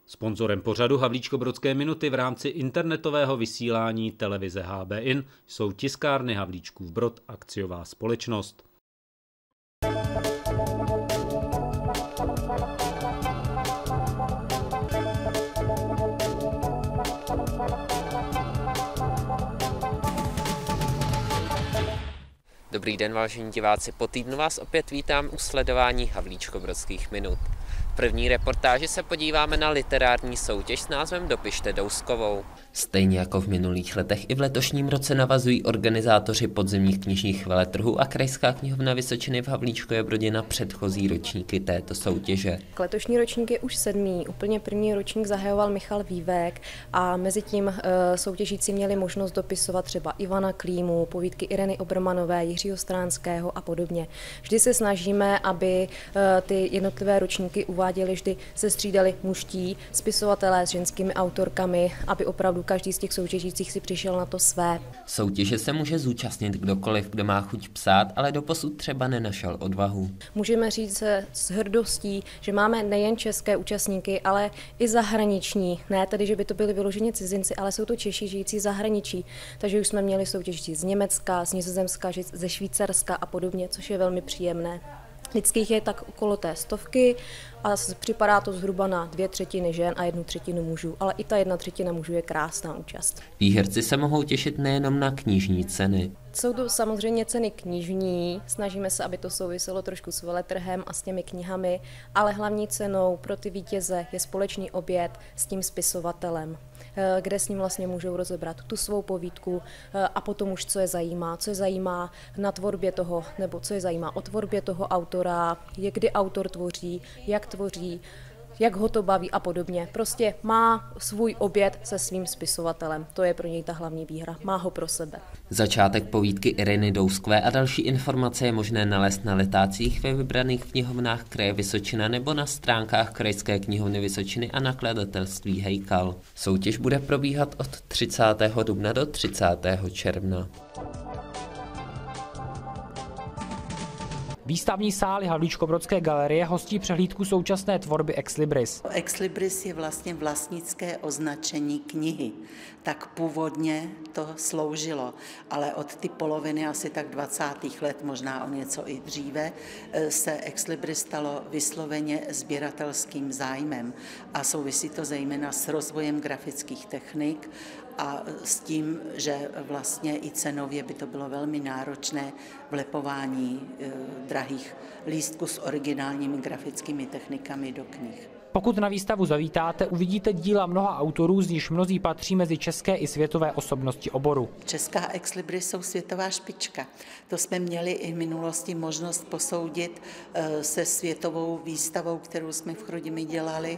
Sponzorem pořadu Havlíčkobrodské minuty v rámci internetového vysílání televize HBIN jsou Tiskárny Havlíčkův Brod, akciová společnost. Dobrý den, vážení diváci, po týdnu vás opět vítám u sledování Havlíčkobrodských minut. V první reportáži se podíváme na literární soutěž s názvem Dopište Douskovou. Stejně jako v minulých letech i v letošním roce navazují organizátoři podzimních knižních veletrhů a Krajská knihovna Vysočiny v Havlíčkově Brodě na předchozí ročníky této soutěže. Letošní ročník je už 7. Úplně první ročník zahajoval Michal Vývek a mezi tím soutěžící měli možnost dopisovat třeba Ivana Klímu, povídky Ireny Obermanové, Jiřího Stránského a podobně. Vždy se snažíme, aby ty jednotlivé ročníky uváděli, vždy se střídali mužští spisovatelé s ženskými autorkami, aby opravdu každý z těch soutěžících si přišel na to své. Soutěže se může zúčastnit kdokoliv, kdo má chuť psát, ale doposud třeba nenašel odvahu. Můžeme říct s hrdostí, že máme nejen české účastníky, ale i zahraniční. Ne tedy, že by to byli vyloženě cizinci, ale jsou to Češi žijící v zahraničí. Takže už jsme měli soutěžící z Německa, z Nizozemska, ze Švýcarska a podobně, což je velmi příjemné. Lidských je tak okolo té 100 a připadá to zhruba na 2/3 žen a 1/3 mužů, ale i ta 1/3 mužů je krásná účast. Výherci se mohou těšit nejenom na knižní ceny. Jsou to samozřejmě ceny knižní, snažíme se, aby to souviselo trošku s veletrhem a s těmi knihami, ale hlavní cenou pro ty vítěze je společný oběd s tím spisovatelem, kde s ním vlastně můžou rozebrat tu svou povídku a potom už co je zajímá na tvorbě toho, nebo co je zajímá o tvorbě toho autora, kdy autor tvoří, jak ho to baví a podobně. Prostě má svůj oběd se svým spisovatelem. To je pro něj ta hlavní výhra. Má ho pro sebe. Začátek povídky Ireny Douskové a další informace je možné nalézt na letácích ve vybraných knihovnách kraje Vysočina nebo na stránkách Krajské knihovny Vysočiny a nakladatelství Hejkal. Soutěž bude probíhat od 30. dubna do 30. června. Výstavní sály Havlíčkobrodské galerie hostí přehlídku současné tvorby Ex Libris. Ex Libris je vlastně vlastnické označení knihy. Tak původně to sloužilo, ale od ty poloviny asi tak 20. let, možná o něco i dříve, se Ex Libris stalo vysloveně sběratelským zájmem a souvisí to zejména s rozvojem grafických technik a s tím, že vlastně i cenově by to bylo velmi náročné vlepování drahých lístků s originálními grafickými technikami do knih. Pokud na výstavu zavítáte, uvidíte díla mnoha autorů, z nichž mnozí patří mezi české i světové osobnosti oboru. Česká Ex Libris jsou světová špička. To jsme měli i v minulosti možnost posoudit se světovou výstavou, kterou jsme v Chrudimi dělali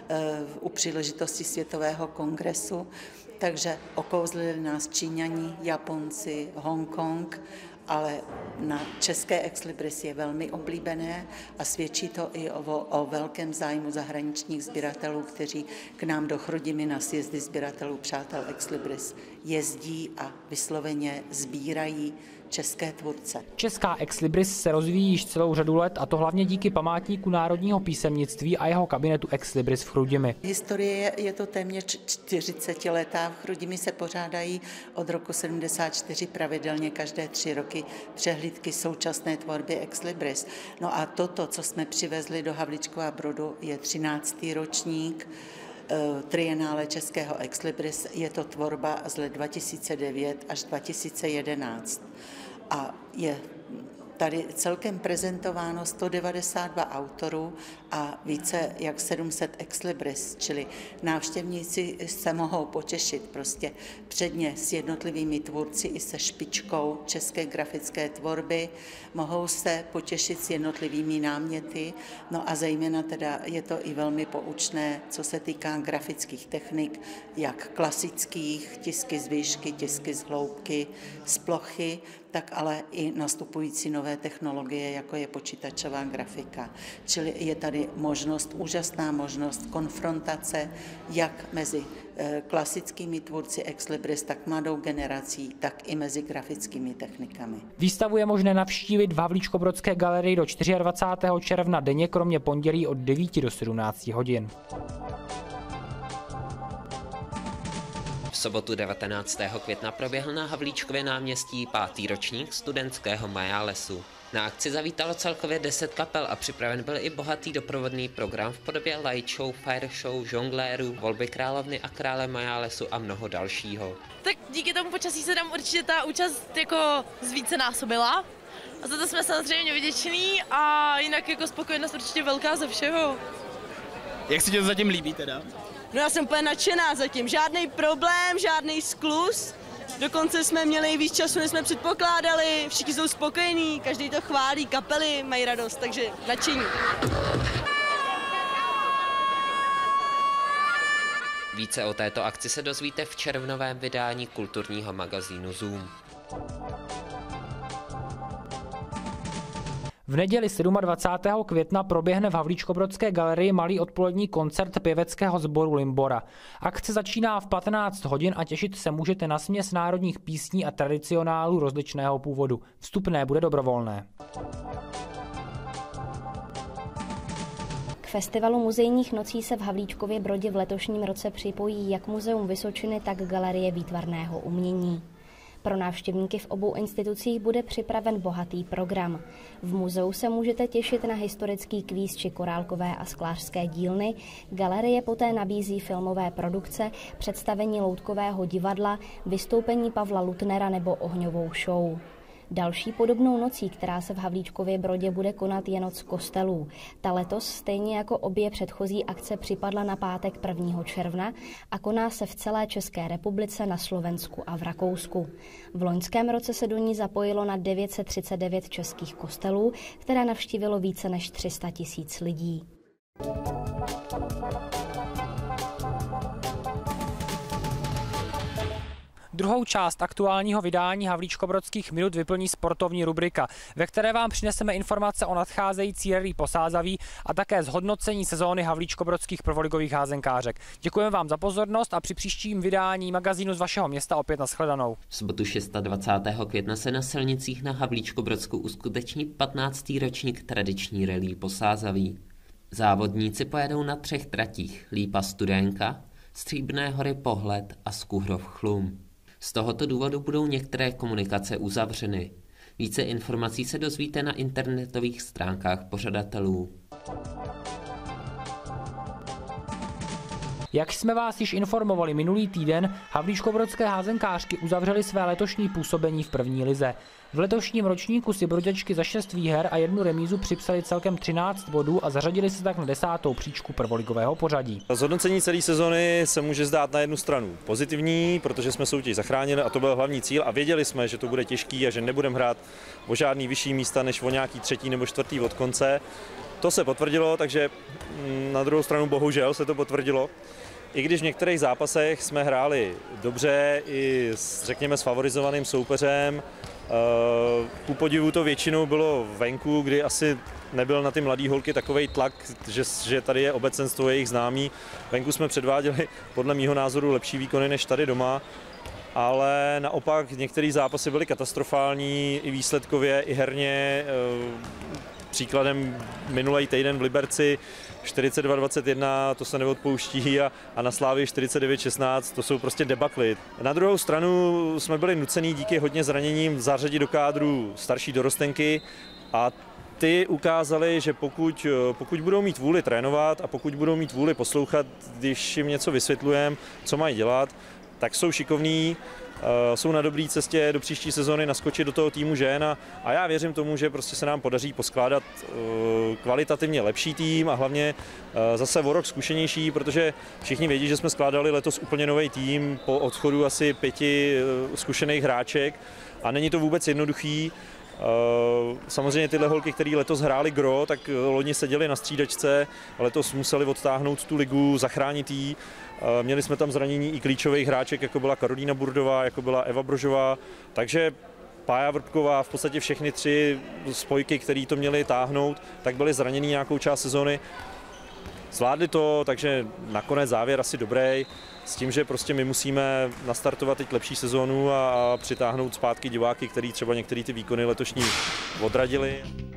u příležitosti Světového kongresu. Takže okouzlili nás Číňani, Japonci, Hongkong, ale na české Ex Libris je velmi oblíbené a svědčí to i o velkém zájmu zahraničních sběratelů, kteří k nám do Chrudimi na sjezdy sběratelů přátel Ex Libris jezdí a vysloveně sbírají české tvůrce. Česká Ex Libris se rozvíjí již celou řadu let, a to hlavně díky památníku národního písemnictví a jeho kabinetu Ex Libris v Chrudimi. Historie je to téměř 40 letá. V Chrudimi se pořádají od roku 74 pravidelně každé 3 roky přehlídky současné tvorby Ex Libris. No a toto, co jsme přivezli do Havlíčkova Brodu, je 13. ročník trienále českého Ex Libris. Je to tvorba z let 2009 až 2011 a je tady celkem prezentováno 192 autorů a více jak 700 Ex Libris, čili návštěvníci se mohou potěšit prostě předně s jednotlivými tvůrci i se špičkou české grafické tvorby, mohou se potěšit s jednotlivými náměty, no a zejména teda je to i velmi poučné, co se týká grafických technik, jak klasických, tisky z výšky, tisky z hloubky, z plochy, tak ale i nastupující nové technologie, jako je počítačová grafika. Čili je tady úžasná možnost konfrontace jak mezi klasickými tvůrci Ex Libris, tak mladou generací, tak i mezi grafickými technikami. Výstavu je možné navštívit v Havlíčkobrodské galerii do 24. června denně, kromě pondělí od 9 do 17 hodin. sobotu 19. května proběhl na Havlíčkově náměstí 5. ročník studentského Majálesu. Na akci zavítalo celkově 10 kapel a připraven byl i bohatý doprovodný program v podobě light show, fire show, žonglérů, volby královny a krále Majálesu a mnoho dalšího. Tak díky tomu počasí se tam určitě ta účast jako zvícenásobila. A za to jsme samozřejmě vděční a jinak jako spokojenost určitě velká ze všeho. Jak si tě to zatím líbí teda? No já jsem úplně nadšená zatím, žádný problém, žádný skluz. Dokonce jsme měli víc času, než jsme předpokládali, všichni jsou spokojení, každý to chválí, kapely mají radost, takže nadšení. Více o této akci se dozvíte v červnovém vydání kulturního magazínu Zoom. V neděli 27. května proběhne v Havlíčkobrodské galerii malý odpolední koncert pěveckého sboru Limbora. Akce začíná v 15 hodin a těšit se můžete na směs národních písní a tradicionálů rozličného původu. Vstupné bude dobrovolné. K festivalu muzejních nocí se v Havlíčkově Brodě v letošním roce připojí jak Muzeum Vysočiny, tak Galerie výtvarného umění. Pro návštěvníky v obou institucích bude připraven bohatý program. V muzeu se můžete těšit na historický kvíz či korálkové a sklářské dílny. Galerie poté nabízí filmové produkce, představení loutkového divadla, vystoupení Pavla Lutnera nebo ohňovou show. Další podobnou nocí, která se v Havlíčkově Brodě bude konat, je Noc kostelů. Ta letos, stejně jako obě předchozí akce, připadla na pátek 1. června a koná se v celé České republice, na Slovensku a v Rakousku. V loňském roce se do ní zapojilo na 939 českých kostelů, které navštívilo více než 300 000 lidí. Druhou část aktuálního vydání Havlíčkobrodských minut vyplní sportovní rubrika, ve které vám přineseme informace o nadcházející rally po Sázaví a také zhodnocení sezóny havlíčkobrodských prvoligových házenkářek. Děkujeme vám za pozornost a při příštím vydání magazínu z vašeho města opět nashledanou. V sobotu 26. května se na silnicích na Havlíčkobrodsku uskuteční 15. ročník tradiční rally po Sázaví. Závodníci pojedou na 3 tratích: Lípa Studénka, Stříbrné hory Pohled a Skuhrov Chlum. Z tohoto důvodu budou některé komunikace uzavřeny. Více informací se dozvíte na internetových stránkách pořadatelů. Jak jsme vás již informovali minulý týden, havlíčkobrodské házenkářky uzavřely své letošní působení v první lize. V letošním ročníku si Broděčky za 6 výher a 1 remízu připsali celkem 13 bodů a zařadili se tak na 10. příčku prvoligového pořadí. Zhodnocení celé sezony se může zdát na jednu stranu pozitivní, protože jsme soutěž zachránili a to byl hlavní cíl a věděli jsme, že to bude těžký a že nebudeme hrát o žádný vyšší místa než o nějaký 3. nebo 4. od konce. To se potvrdilo, takže na druhou stranu bohužel se to potvrdilo. I když v některých zápasech jsme hráli dobře i řekněme s favorizovaným soupeřem, ku podivu to většinou bylo venku, kdy asi nebyl na ty mladé holky takovej tlak, že tady je obecenstvo jejich známí. Venku jsme předváděli podle mýho názoru lepší výkony než tady doma, ale naopak některé zápasy byly katastrofální i výsledkově, i herně. Příkladem minulý týden v Liberci 42-21, to se neodpouští a na Slávii 49-16, to jsou prostě debakly. Na druhou stranu jsme byli nuceni díky hodně zraněním zařadit do kádru starší dorostenky a ty ukázali, že pokud budou mít vůli trénovat a pokud budou mít vůli poslouchat, když jim něco vysvětlujeme, co mají dělat, tak jsou šikovní, jsou na dobré cestě do příští sezony naskočit do toho týmu žen a já věřím tomu, že prostě se nám podaří poskládat kvalitativně lepší tým a hlavně zase o rok zkušenější, protože všichni vědí, že jsme skládali letos úplně nový tým po odchodu asi 5 zkušených hráček a není to vůbec jednoduchý. Samozřejmě tyhle holky, které letos hrály gro, tak loni seděli na střídačce, letos museli odtáhnout tu ligu, zachránit jí. Měli jsme tam zranění i klíčových hráček, jako byla Karolína Burdová, jako byla Eva Brožová, takže Pája Vrbková, v podstatě všechny 3 spojky, které to měly táhnout, tak byly zraněný nějakou část sezony. Zvládli to, takže nakonec závěr asi dobrý, s tím, že prostě my musíme nastartovat teď lepší sezónu a přitáhnout zpátky diváky, který třeba některé ty výkony letošní odradili.